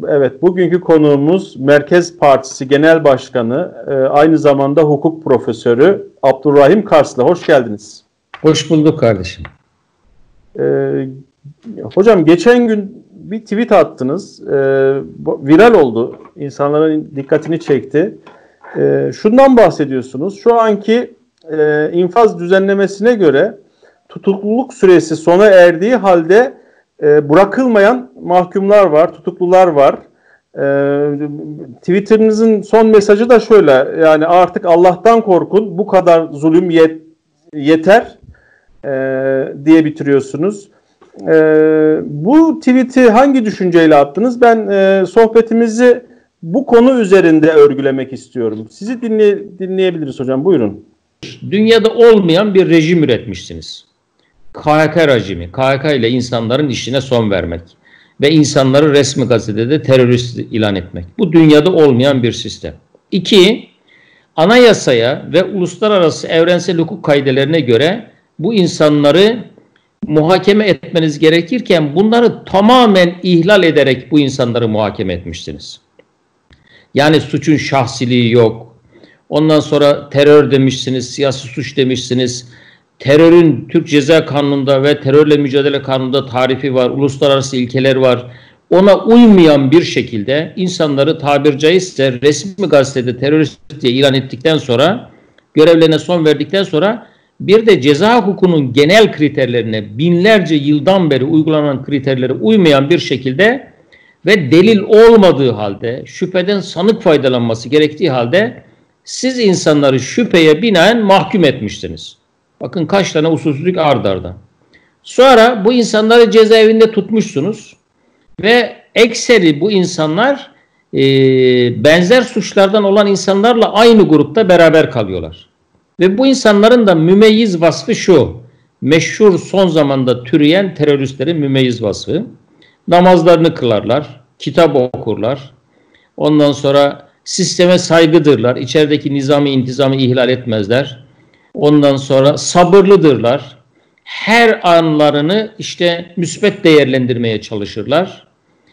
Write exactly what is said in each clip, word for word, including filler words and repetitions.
Evet, bugünkü konuğumuz Merkez Partisi Genel Başkanı, e, aynı zamanda hukuk profesörü Abdurrahim Karslı. Hoş geldiniz. Hoş bulduk kardeşim. E, hocam geçen gün bir tweet attınız. E, viral oldu. İnsanların dikkatini çekti. E, şundan bahsediyorsunuz. Şu anki e, infaz düzenlemesine göre tutukluluk süresi sona erdiği halde e, bırakılmayan mahkumlar var, tutuklular var. E, Twitter'ınızın son mesajı da şöyle: yani artık Allah'tan korkun, bu kadar zulüm yet, yeter e, diye bitiriyorsunuz. E, bu tweet'i hangi düşünceyle attınız? Ben e, sohbetimizi bu konu üzerinde örgülemek istiyorum. Sizi dinley dinleyebiliriz hocam, buyurun. Dünyada olmayan bir rejim üretmişsiniz. K H K rejimi, K H K ile insanların işine son vermek ve insanları resmi gazetede terörist ilan etmek. Bu dünyada olmayan bir sistem. İki, anayasaya ve uluslararası evrensel hukuk kaidelerine göre bu insanları muhakeme etmeniz gerekirken bunları tamamen ihlal ederek bu insanları muhakeme etmişsiniz. Yani suçun şahsiliği yok. Ondan sonra terör demişsiniz, siyasi suç demişsiniz. Terörün Türk Ceza Kanunu'nda ve terörle mücadele kanununda tarifi var, uluslararası ilkeler var. Ona uymayan bir şekilde insanları tabiri caizse resmi gazetede terörist diye ilan ettikten sonra, görevlerine son verdikten sonra bir de ceza hukukunun genel kriterlerine, binlerce yıldan beri uygulanan kriterlere uymayan bir şekilde ve delil olmadığı halde, şüpheden sanık faydalanması gerektiği halde siz insanları şüpheye binaen mahkum etmiştiniz. Bakın kaç tane usulsüzlük ard arda. Sonra bu insanları cezaevinde tutmuşsunuz ve ekseri bu insanlar e, benzer suçlardan olan insanlarla aynı grupta beraber kalıyorlar. Ve bu insanların da mümeyyiz vasfı şu: meşhur son zamanda türeyen teröristlerin mümeyyiz vasfı. Namazlarını kılarlar, kitap okurlar, ondan sonra sisteme saygıdırlar, içerideki nizami intizamı ihlal etmezler. Ondan sonra sabırlıdırlar. Her anlarını işte müsbet değerlendirmeye çalışırlar.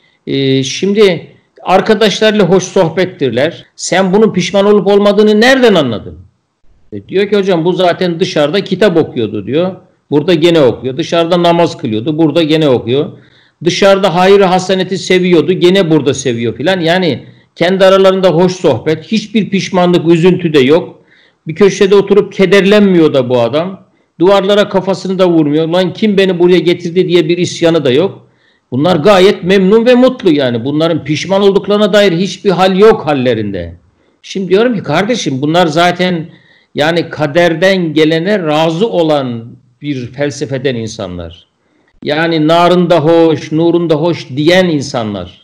Ee, şimdi arkadaşlarıyla hoş sohbettirler. Sen bunun pişman olup olmadığını nereden anladın? E, diyor ki hocam bu zaten dışarıda kitap okuyordu diyor. Burada gene okuyor. Dışarıda namaz kılıyordu. Burada gene okuyor. Dışarıda hayır haseneti seviyordu. Gene burada seviyor filan. Yani kendi aralarında hoş sohbet. Hiçbir pişmanlık, üzüntü de yok. Bir köşede oturup kederlenmiyor da bu adam. Duvarlara kafasını da vurmuyor. Lan kim beni buraya getirdi diye bir isyanı da yok. Bunlar gayet memnun ve mutlu yani. Bunların pişman olduklarına dair hiçbir hal yok hallerinde. Şimdi diyorum ki kardeşim bunlar zaten yani kaderden gelene razı olan bir felsefeden insanlar. Yani narında hoş, nurunda hoş diyen insanlar.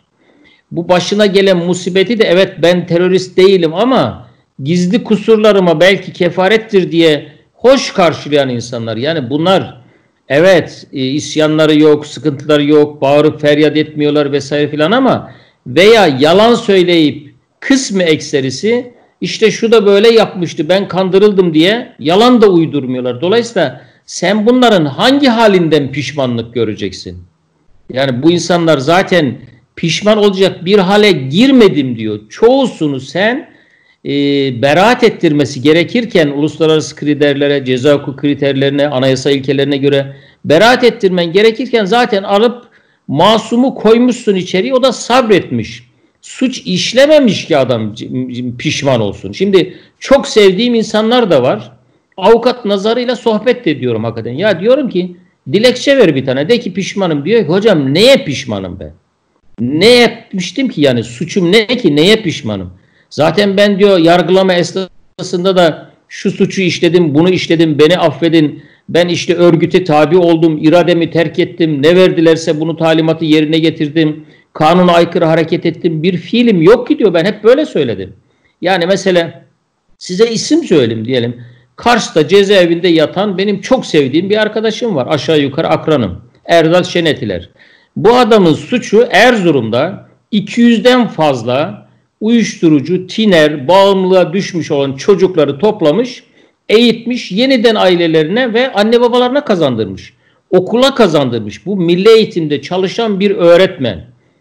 Bu başına gelen musibeti de evet ben terörist değilim ama gizli kusurlarıma belki kefarettir diye hoş karşılayan insanlar. Yani bunlar evet e, isyanları yok, sıkıntıları yok, bağırıp feryat etmiyorlar vesaire filan ama veya yalan söyleyip kısmı ekserisi işte şu da böyle yapmıştı ben kandırıldım diye yalan da uydurmuyorlar. Dolayısıyla sen bunların hangi halinden pişmanlık göreceksin? Yani bu insanlar zaten pişman olacak bir hale girmedim diyor. Çoğusunu sen e, beraat ettirmesi gerekirken uluslararası kriterlere, ceza hukuku kriterlerine, anayasa ilkelerine göre beraat ettirmen gerekirken zaten alıp masumu koymuşsun içeriye, o da sabretmiş. Suç işlememiş ki adam pişman olsun. Şimdi çok sevdiğim insanlar da var. Avukat nazarıyla sohbet de ediyorum hakikaten. Ya diyorum ki dilekçe ver bir tane, de ki pişmanım. Diyor ki hocam neye pişmanım ben? Ne yapmıştım ki yani, suçum ne ki, neye pişmanım? Zaten ben diyor yargılama esnasında da şu suçu işledim, bunu işledim, beni affedin. Ben işte örgüte tabi oldum, irademi terk ettim, ne verdilerse bunu talimatı yerine getirdim. Kanuna aykırı hareket ettim. Bir fiilim yok ki diyor, ben hep böyle söyledim. Yani mesela size isim söyleyeyim diyelim. Kars'ta cezaevinde yatan benim çok sevdiğim bir arkadaşım var. Aşağı yukarı akranım. Erdal Şenetiler. Bu adamın suçu Erzurum'da iki yüzden fazla uyuşturucu, tiner, bağımlılığa düşmüş olan çocukları toplamış, eğitmiş, yeniden ailelerine ve anne babalarına kazandırmış. Okula kazandırmış. Bu milli eğitimde çalışan bir öğretmen.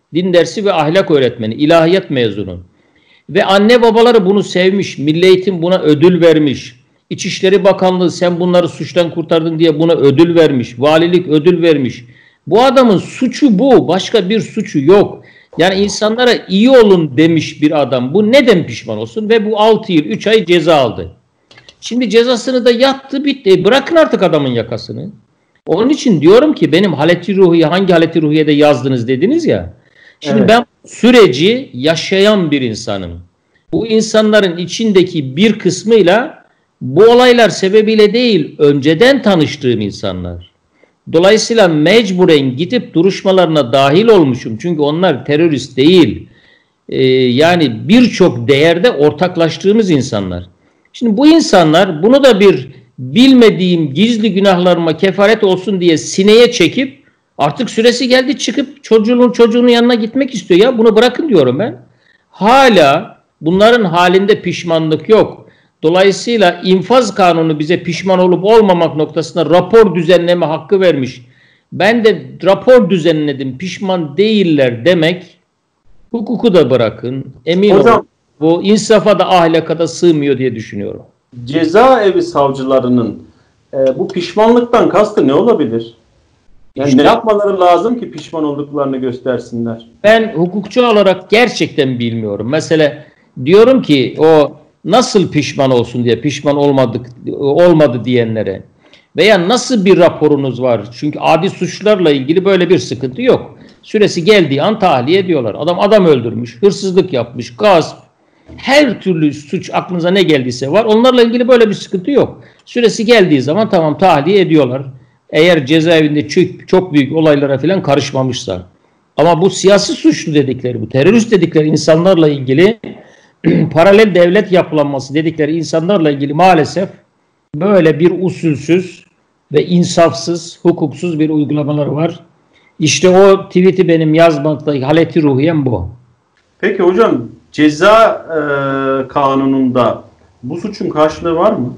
din dersi ve ahlak öğretmeni, ilahiyat mezunu. Ve anne babaları bunu sevmiş, Milli Eğitim buna ödül vermiş. İçişleri Bakanlığı sen bunları suçtan kurtardın diye buna ödül vermiş. Valilik ödül vermiş. Bu adamın suçu bu. Başka bir suçu yok. Yani insanlara iyi olun demiş bir adam. Bu neden pişman olsun? Ve bu altı yıl üç ay ceza aldı. Şimdi cezasını da yattı bitti. Bırakın artık adamın yakasını. Onun için diyorum ki benim Haleti Ruhiye, hangi Haleti Ruhiye'de yazdınız dediniz ya. Şimdi evet. Ben süreci yaşayan bir insanım. Bu insanların içindeki bir kısmıyla bu olaylar sebebiyle değil, önceden tanıştığım insanlar. Dolayısıyla mecburen gidip duruşmalarına dahil olmuşum. Çünkü onlar terörist değil. Ee, yani birçok değerde ortaklaştığımız insanlar. Şimdi bu insanlar bunu da bir bilmediğim gizli günahlarıma kefaret olsun diye sineye çekip artık süresi geldi çıkıp çocuğunun çocuğunun yanına gitmek istiyor. Ya bunu bırakın diyorum ben. Hala bunların halinde pişmanlık yok. Dolayısıyla infaz kanunu bize pişman olup olmamak noktasında rapor düzenleme hakkı vermiş. Ben de rapor düzenledim, pişman değiller demek, hukuku da bırakın, emin Hocam, olun. Bu insafa da ahlaka da sığmıyor diye düşünüyorum. Cezaevi savcılarının e, bu pişmanlıktan kastı ne olabilir? Yani İşte, ne yapmaları lazım ki pişman olduklarını göstersinler? Ben hukukçu olarak gerçekten bilmiyorum. Mesela diyorum ki o nasıl pişman olsun diye pişman olmadık olmadı diyenlere veya nasıl bir raporunuz var? Çünkü adi suçlarla ilgili böyle bir sıkıntı yok. Süresi geldiği an tahliye ediyorlar. Adam adam öldürmüş, hırsızlık yapmış, gasp, her türlü suç aklınıza ne geldiyse var. Onlarla ilgili böyle bir sıkıntı yok. Süresi geldiği zaman tamam tahliye ediyorlar. Eğer cezaevinde çok, çok büyük olaylara falan karışmamışsa. Ama bu siyasi suçlu dedikleri, bu terörist dedikleri insanlarla ilgili paralel devlet yapılanması dedikleri insanlarla ilgili maalesef böyle bir usulsüz ve insafsız, hukuksuz bir uygulamaları var. İşte o tweet'i benim yazmaktaki Haleti Ruhiyem bu. Peki hocam, ceza e, kanununda bu suçun karşılığı var mı?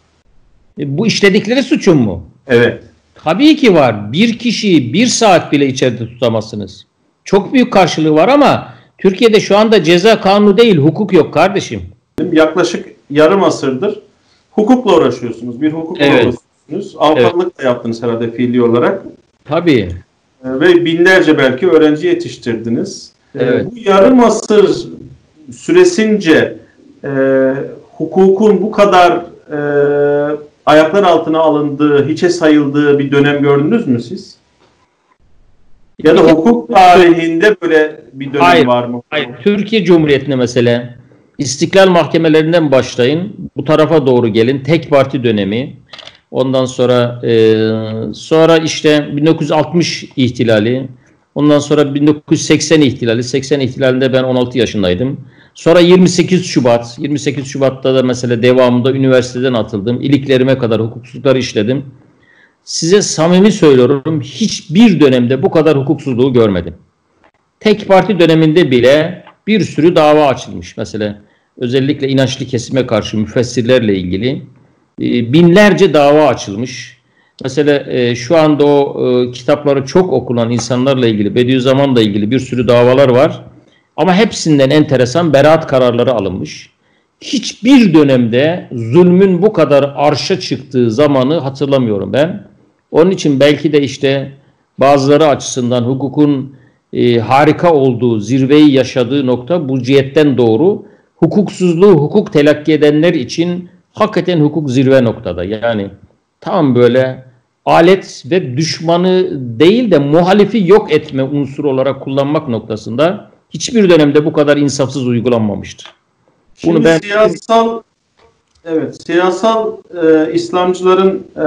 E, bu işledikleri suçun mu? Evet. Tabii ki var. Bir kişiyi bir saat bile içeride tutamazsınız. Çok büyük karşılığı var ama Türkiye'de şu anda ceza kanunu değil, hukuk yok kardeşim. Yaklaşık yarım asırdır hukukla uğraşıyorsunuz. Bir hukukla evet. uğraşıyorsunuz. Avukatlık evet. da yaptınız herhalde fiili olarak. Tabii. Ve binlerce belki öğrenci yetiştirdiniz. Evet. Bu yarım asır süresince e, hukukun bu kadar e, ayaklar altına alındığı, hiçe sayıldığı bir dönem gördünüz mü siz? Ya da hukuk tarihinde böyle bir dönem hayır, var mı? Hayır. Türkiye Cumhuriyeti'ne mesela istiklal mahkemelerinden başlayın, bu tarafa doğru gelin. Tek parti dönemi. Ondan sonra e, sonra işte bin dokuz yüz altmış ihtilali. Ondan sonra bin dokuz yüz seksen ihtilali. seksen ihtilalinde ben on altı yaşındaydım. Sonra yirmi sekiz Şubat. yirmi sekiz Şubat'ta da mesela devamında üniversiteden atıldım. İliklerime kadar hukuksuzlukları işledim. Size samimi söylüyorum, hiçbir dönemde bu kadar hukuksuzluğu görmedim. Tek parti döneminde bile bir sürü dava açılmış. Mesela özellikle inançlı kesime karşı müfessirlerle ilgili binlerce dava açılmış. Mesela e, şu anda o e, kitapları çok okunan insanlarla ilgili, Bediüzzaman'la ilgili bir sürü davalar var. Ama hepsinden enteresan beraat kararları alınmış. Hiçbir dönemde zulmün bu kadar arşa çıktığı zamanı hatırlamıyorum ben. Onun için belki de işte bazıları açısından hukukun e, harika olduğu, zirveyi yaşadığı nokta bu cihetten doğru. Hukuksuzluğu hukuk telakki edenler için hakikaten hukuk zirve noktada. Yani tam böyle alet ve düşmanı değil de muhalifi yok etme unsuru olarak kullanmak noktasında hiçbir dönemde bu kadar insafsız uygulanmamıştır. Şimdi Bunu ben siyasal evet siyasal e, İslamcıların e,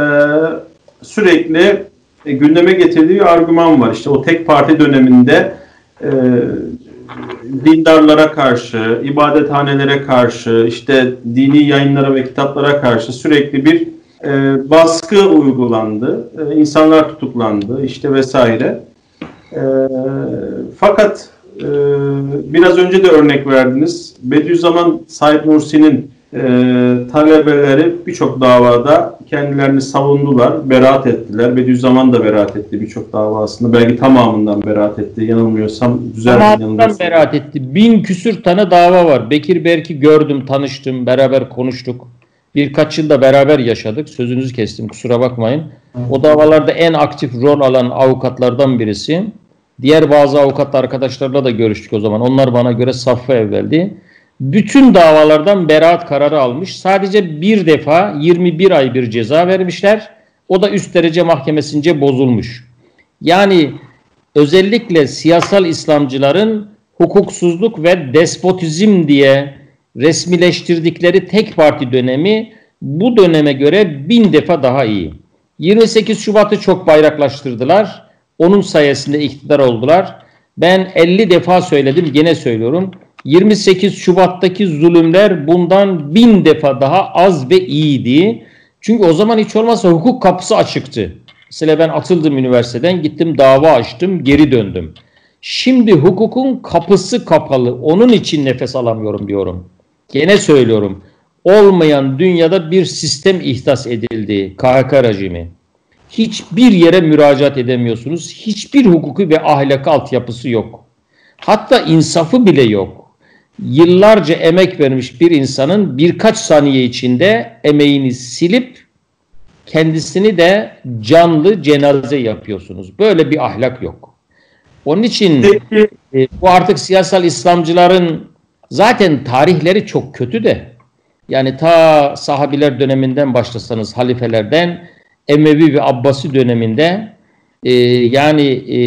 sürekli e, gündeme getirdiği bir argüman var. İşte o tek parti döneminde e, dindarlara karşı, ibadethanelere karşı, işte dini yayınlara ve kitaplara karşı sürekli bir e, baskı uygulandı. E, insanlar tutuklandı işte vesaire. E, fakat e, biraz önce de örnek verdiniz. Bediüzzaman Said Nursi'nin e, talebeleri birçok davada kendilerini savundular, beraat ettiler. Bediüzzaman da beraat etti birçok davasında. Belki tamamından beraat etti. Yanılmıyorsam düzeltin. Tamamından beraat etti. Bin küsür tane dava var. Bekir Berk'i gördüm, tanıştım, beraber konuştuk. Birkaç yılda beraber yaşadık. Sözünüzü kestim, kusura bakmayın. O davalarda en aktif rol alan avukatlardan birisi. Diğer bazı avukat arkadaşlarla da görüştük o zaman. Onlar bana göre saffa evveldi. Bütün davalardan beraat kararı almış. Sadece bir defa yirmi bir ay bir ceza vermişler. O da üst derece mahkemesince bozulmuş. Yani özellikle siyasal İslamcıların hukuksuzluk ve despotizm diye resmileştirdikleri tek parti dönemi bu döneme göre bin defa daha iyi. yirmi sekiz Şubat'ı çok bayraklaştırdılar. Onun sayesinde iktidar oldular. Ben elli defa söyledim, gene söylüyorum. yirmi sekiz Şubat'taki zulümler bundan bin defa daha az ve iyiydi. Çünkü o zaman hiç olmazsa hukuk kapısı açıktı. Mesela ben atıldım üniversiteden, gittim dava açtım, geri döndüm. Şimdi hukukun kapısı kapalı. Onun için nefes alamıyorum diyorum. Gene söylüyorum. Olmayan dünyada bir sistem ihdas edildi. K H K rejimi. Hiçbir yere müracaat edemiyorsunuz. Hiçbir hukuki ve ahlaki altyapısı yok. Hatta insafı bile yok. Yıllarca emek vermiş bir insanın birkaç saniye içinde emeğini silip kendisini de canlı cenaze yapıyorsunuz. Böyle bir ahlak yok. Onun için e, bu artık siyasal İslamcıların zaten tarihleri çok kötü de. Yani ta sahabiler döneminden başlasanız, halifelerden, Emevi ve Abbasi döneminde e, yani e,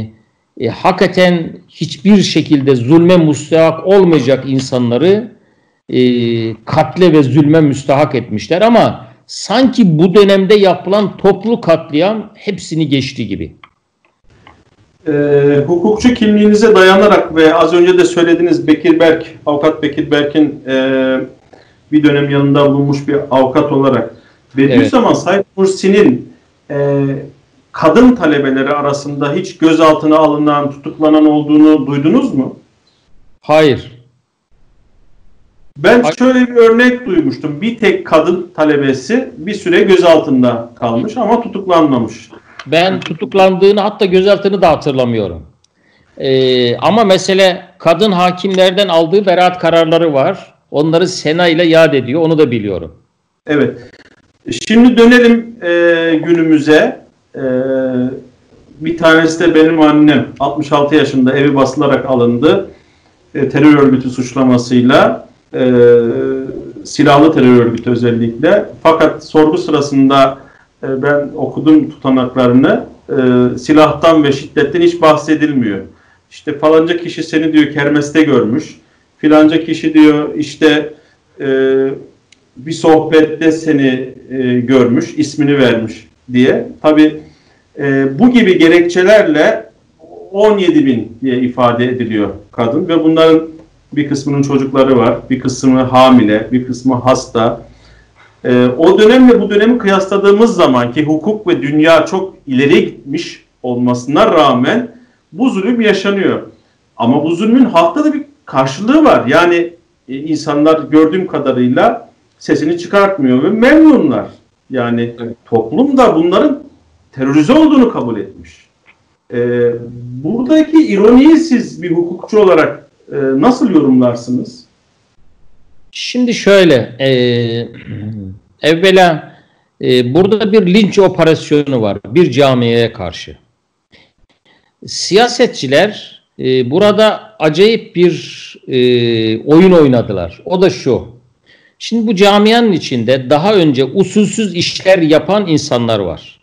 e, hakikaten hiçbir şekilde zulme müstahak olmayacak insanları e, katle ve zulme müstahak etmişler ama sanki bu dönemde yapılan toplu katliam hepsini geçti gibi. E, hukukçu kimliğinize dayanarak ve az önce de söylediğiniz Bekir Berk, avukat Bekir Berk'in e, bir dönem yanında bulunmuş bir avukat olarak Bediüzzaman evet. Said Nursi'nin e, kadın talebeleri arasında hiç gözaltına alınan, tutuklanan olduğunu duydunuz mu? Hayır. Ben Hayır. şöyle bir örnek duymuştum. Bir tek kadın talebesi bir süre gözaltında kalmış ama tutuklanmamış. Ben tutuklandığını, hatta gözaltını da hatırlamıyorum. Ee, ama mesele kadın hakimlerden aldığı beraat kararları var. Onları Sena ile yad ediyor. Onu da biliyorum. Evet. Şimdi dönelim e, günümüze. E, bir tanesi de benim annem. altmış altı yaşında evi basılarak alındı. E, terör örgütü suçlamasıyla. E, silahlı terör örgütü özellikle. Fakat sorgu sırasında e, ben okudum tutanaklarını. E, silahtan ve şiddetten hiç bahsedilmiyor. İşte falanca kişi seni diyor kermeste görmüş. Filanca kişi diyor işte e, bir sohbette seni e, görmüş, ismini vermiş diye. Tabi e, bu gibi gerekçelerle on yedi bin diye ifade ediliyor kadın ve bunların bir kısmının çocukları var, bir kısmı hamile, bir kısmı hasta. E, o dönemle bu dönemi kıyasladığımız zaman ki hukuk ve dünya çok ileri gitmiş olmasına rağmen bu zulüm yaşanıyor. Ama bu zulmün halkta da bir karşılığı var. Yani e, insanlar gördüğüm kadarıyla sesini çıkartmıyor ve memnunlar. Yani evet. Toplum da bunların terörize olduğunu kabul etmiş. Ee, buradaki ironiyi siz bir hukukçu olarak e, nasıl yorumlarsınız? Şimdi şöyle, e, evvela e, burada bir linç operasyonu var bir camiye karşı. Siyasetçiler e, burada acayip bir e, oyun oynadılar. O da şu. Şimdi bu camianın içinde daha önce usulsüz işler yapan insanlar var.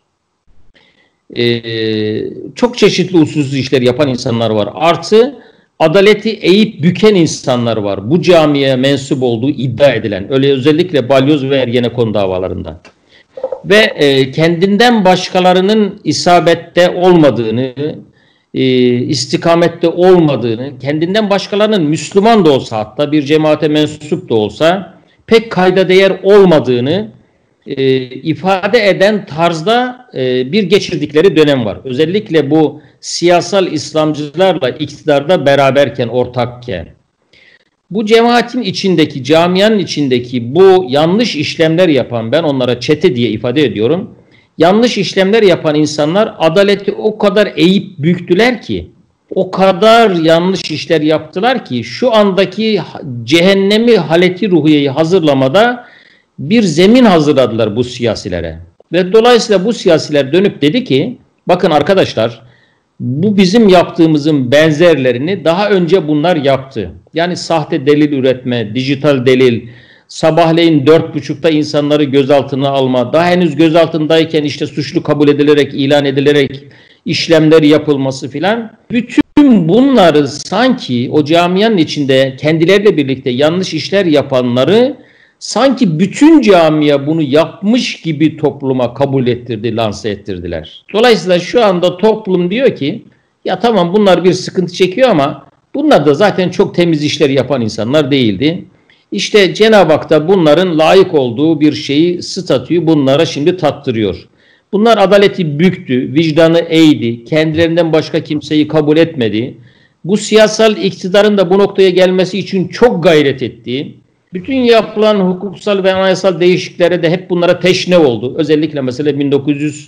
Ee, çok çeşitli usulsüz işler yapan insanlar var. Artı adaleti eğip büken insanlar var. Bu camiye mensup olduğu iddia edilen. Öyle özellikle Balyoz ve Ergenekon davalarında. Ve e, kendinden başkalarının isabette olmadığını, e, istikamette olmadığını, kendinden başkalarının Müslüman da olsa hatta bir cemaate mensup da olsa pek kayda değer olmadığını e, ifade eden tarzda e, bir geçirdikleri dönem var. Özellikle bu siyasal İslamcılarla iktidarda beraberken, ortakken. Bu cemaatin içindeki, camianın içindeki bu yanlış işlemler yapan, ben onlara çete diye ifade ediyorum. Yanlış işlemler yapan insanlar adaleti o kadar eğip büktüler ki, o kadar yanlış işler yaptılar ki şu andaki cehennemi haleti ruhiyeyi hazırlamada bir zemin hazırladılar bu siyasilere. Ve dolayısıyla bu siyasiler dönüp dedi ki, bakın arkadaşlar, bu bizim yaptığımızın benzerlerini daha önce bunlar yaptı. Yani sahte delil üretme, dijital delil, sabahleyin dört buçukta insanları gözaltına alma, daha henüz gözaltındayken işte suçlu kabul edilerek, ilan edilerek işlemler yapılması filan. Bütün bunları sanki o camianın içinde kendileriyle birlikte yanlış işler yapanları sanki bütün camia bunu yapmış gibi topluma kabul ettirdi, lanse ettirdiler. Dolayısıyla şu anda toplum diyor ki, ya tamam bunlar bir sıkıntı çekiyor ama bunlar da zaten çok temiz işler yapan insanlar değildi. İşte Cenab-ı Hak da bunların layık olduğu bir şeyi, statüyü bunlara şimdi tattırıyor. Bunlar adaleti büktü, vicdanı eğdi, kendilerinden başka kimseyi kabul etmedi. Bu siyasal iktidarın da bu noktaya gelmesi için çok gayret etti. Bütün yapılan hukuksal ve anayasal değişikliklere de hep bunlara teşne oldu. Özellikle mesela bin dokuz yüz,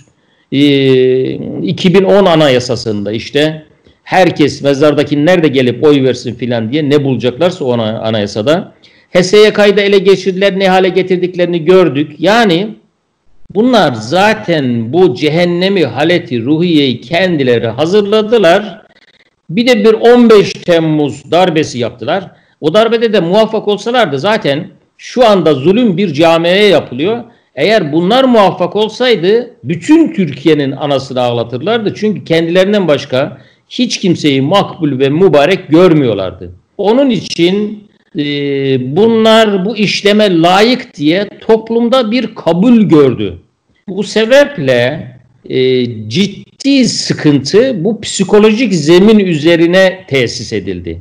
iki bin on anayasasında işte herkes mezardaki nerede gelip oy versin filan diye ne bulacaklarsa o anayasada. H S Y K'yı da ele geçirdiler, ne hale getirdiklerini gördük. Yani bunlar zaten bu cehennemi haleti ruhiyeyi kendileri hazırladılar. Bir de bir on beş Temmuz darbesi yaptılar. O darbede de muvaffak olsalardı zaten şu anda zulüm bir camiye yapılıyor. Eğer bunlar muvaffak olsaydı bütün Türkiye'nin anasını ağlatırlardı. Çünkü kendilerinden başka hiç kimseyi makbul ve mübarek görmüyorlardı. Onun için e, bunlar bu işleme layık diye toplumda bir kabul gördü. Bu sebeple e, ciddi sıkıntı bu psikolojik zemin üzerine tesis edildi.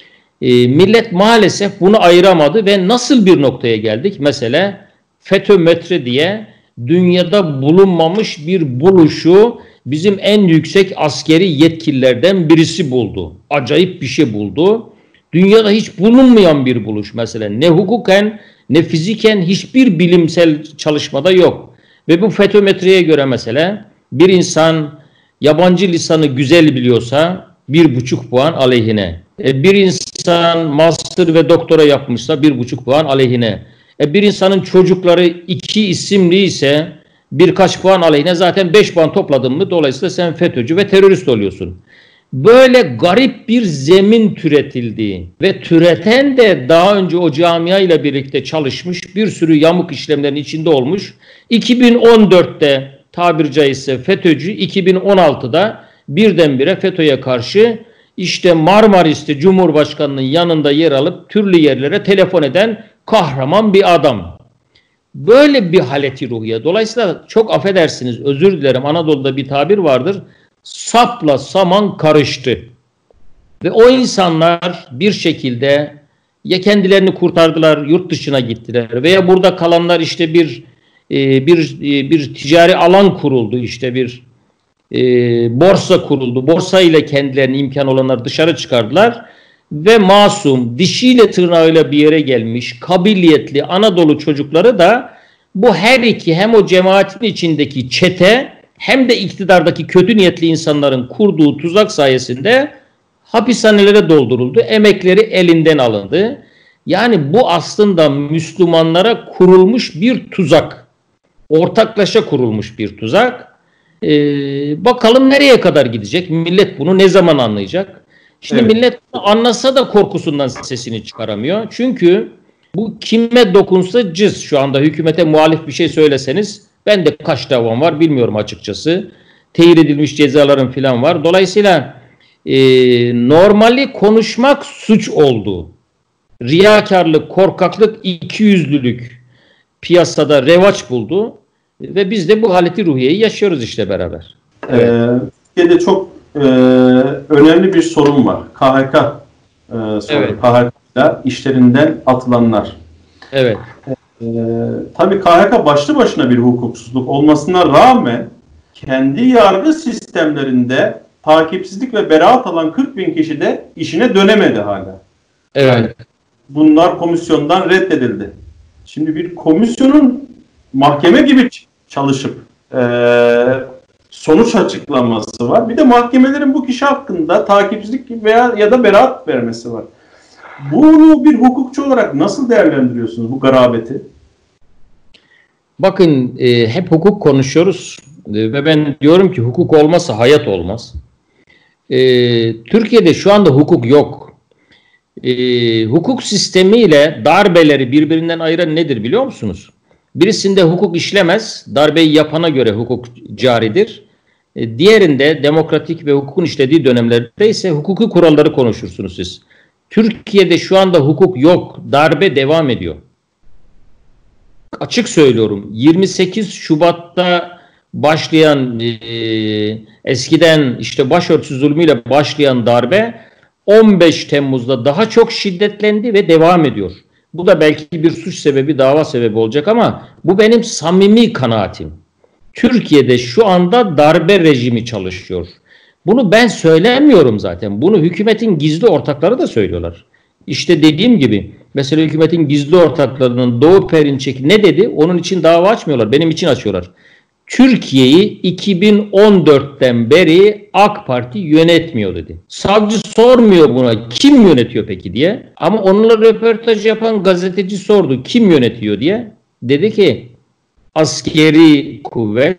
E, millet maalesef bunu ayıramadı ve nasıl bir noktaya geldik? Mesela FETÖ-METRE diye dünyada bulunmamış bir buluşu bizim en yüksek askeri yetkililerden birisi buldu. Acayip bir şey buldu. Dünyada hiç bulunmayan bir buluş mesela. Ne hukuken ne fiziken hiçbir bilimsel çalışmada yok. Ve bu FETÖ-METRE'ye göre mesela bir insan yabancı lisanı güzel biliyorsa bir buçuk puan aleyhine. E, bir insan master ve doktora yapmışsa bir buçuk puan aleyhine. E, bir insanın çocukları iki isimli ise birkaç puan aleyhine, zaten beş puan topladın mı dolayısıyla sen FETÖ'cü ve terörist oluyorsun. Böyle garip bir zemin türetildi ve türeten de daha önce o camia ile birlikte çalışmış, bir sürü yamuk işlemlerin içinde olmuş. iki bin on dörtte tabiri caizse FETÖ'cü, iki bin on altıda birdenbire FETÖ'ye karşı işte Marmaris'te Cumhurbaşkanı'nın yanında yer alıp türlü yerlere telefon eden kahraman bir adam. Böyle bir haleti ruhiye. Dolayısıyla çok affedersiniz, özür dilerim, Anadolu'da bir tabir vardır. Sapla saman karıştı. Ve o insanlar bir şekilde ya kendilerini kurtardılar, yurt dışına gittiler veya burada kalanlar işte bir e, bir e, bir ticari alan kuruldu, işte bir e, borsa kuruldu. Borsa ile kendilerine imkan olanlar dışarı çıkardılar ve masum, dişiyle tırnağıyla bir yere gelmiş, kabiliyetli Anadolu çocukları da bu her iki, hem o cemaatin içindeki çete hem de iktidardaki kötü niyetli insanların kurduğu tuzak sayesinde hapishanelere dolduruldu. Emekleri elinden alındı. Yani bu aslında Müslümanlara kurulmuş bir tuzak. Ortaklaşa kurulmuş bir tuzak. Ee, bakalım nereye kadar gidecek? Millet bunu ne zaman anlayacak? Şimdi evet. Millet anlasa da korkusundan sesini çıkaramıyor. Çünkü bu kime dokunsa cız, şu anda hükümete muhalif bir şey söyleseniz, ben de kaç davam var bilmiyorum açıkçası. Teyir edilmiş cezaların falan var. Dolayısıyla e, normali konuşmak suç oldu. Riyakarlık, korkaklık, ikiyüzlülük piyasada revaç buldu. Ve biz de bu haleti ruhiyeyi yaşıyoruz işte beraber. Evet. Türkiye'de çok e, önemli bir sorun var. K H K e, sorunu. Evet. K H K'da işlerinden atılanlar. Evet. Ee, tabii K H K başlı başına bir hukuksuzluk olmasına rağmen kendi yargı sistemlerinde takipsizlik ve beraat alan kırk bin kişi de işine dönemedi hala. Evet. bunlar komisyondan reddedildi. Şimdi bir komisyonun mahkeme gibi çalışıp e, sonuç açıklaması var. Bir de mahkemelerin bu kişi hakkında takipsizlik veya ya da beraat vermesi var. Bunu bir hukukçu olarak nasıl değerlendiriyorsunuz, bu garabeti? Bakın e, hep hukuk konuşuyoruz e, ve ben diyorum ki hukuk olmazsa hayat olmaz. E, Türkiye'de şu anda hukuk yok. E, hukuk sistemiyle darbeleri birbirinden ayıran nedir biliyor musunuz? Birisinde hukuk işlemez, darbeyi yapana göre hukuk caridir. E, diğerinde demokratik ve hukukun işlediği dönemlerde ise hukuki kuralları konuşursunuz siz. Türkiye'de şu anda hukuk yok, darbe devam ediyor. Açık söylüyorum, yirmi sekiz Şubat'ta başlayan e, eskiden işte başörtüsü zulmüyle başlayan darbe on beş Temmuz'da daha çok şiddetlendi ve devam ediyor. Bu da belki bir suç sebebi, dava sebebi olacak ama bu benim samimi kanaatim. Türkiye'de şu anda darbe rejimi çalışıyor. Bunu ben söylemiyorum zaten. Bunu hükümetin gizli ortakları da söylüyorlar. İşte dediğim gibi mesela hükümetin gizli ortaklarının Doğu Perinçek ne dedi? Onun için dava açmıyorlar. Benim için açıyorlar. Türkiye'yi iki bin on dörtten beri AK Parti yönetmiyor dedi. Savcı sormuyor buna kim yönetiyor peki diye. Ama onunla röportaj yapan gazeteci sordu kim yönetiyor diye. Dedi ki askeri kuvvet,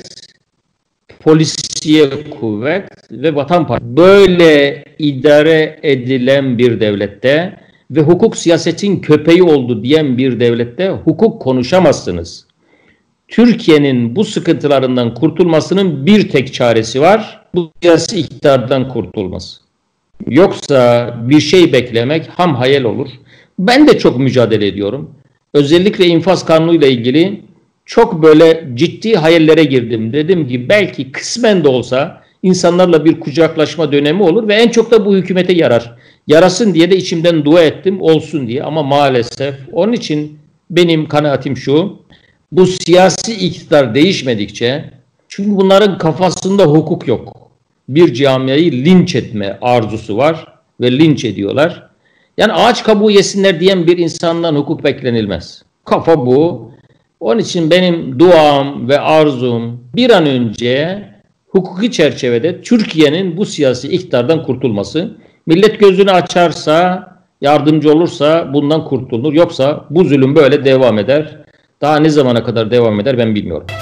polisiye kuvvet ve Vatan Partisi. Böyle idare edilen bir devlette ve hukuk siyasetin köpeği oldu diyen bir devlette hukuk konuşamazsınız. Türkiye'nin bu sıkıntılarından kurtulmasının bir tek çaresi var. Bu siyasi iktidardan kurtulması. Yoksa bir şey beklemek ham hayal olur. Ben de çok mücadele ediyorum. Özellikle infaz kanunuyla ilgili çok böyle ciddi hayallere girdim. Dedim ki belki kısmen de olsa insanlarla bir kucaklaşma dönemi olur ve en çok da bu hükümete yarar. Yarasın diye de içimden dua ettim olsun diye ama maalesef onun için benim kanaatim şu. Bu siyasi iktidar değişmedikçe çünkü bunların kafasında hukuk yok. Bir camiayı linç etme arzusu var ve linç ediyorlar. Yani ağaç kabuğu yesinler diyen bir insandan hukuk beklenilmez. Kafa bu. Onun için benim duam ve arzum bir an önce hukuki çerçevede Türkiye'nin bu siyasi iktidardan kurtulması. Millet gözünü açarsa, yardımcı olursa bundan kurtulur. Yoksa bu zulüm böyle devam eder. Daha ne zamana kadar devam eder ben bilmiyorum.